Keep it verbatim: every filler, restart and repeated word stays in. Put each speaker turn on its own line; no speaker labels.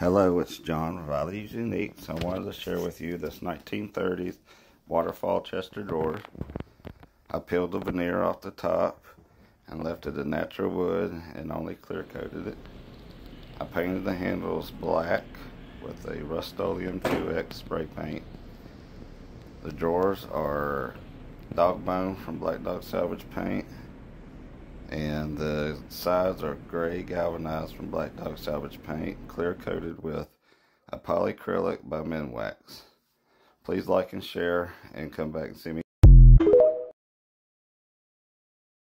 Hello, it's John of Values Uniques. I wanted to share with you this nineteen thirties waterfall Chester drawer. I peeled the veneer off the top and left it a natural wood and only clear coated it. I painted the handles black with a Rust-Oleum two X spray paint. The drawers are dog bone from Black Dog Salvage Paint, and the sides are gray galvanized from Black Dog Salvage Paint, clear coated with a polyacrylic by Minwax. Please like and share, and come back and see me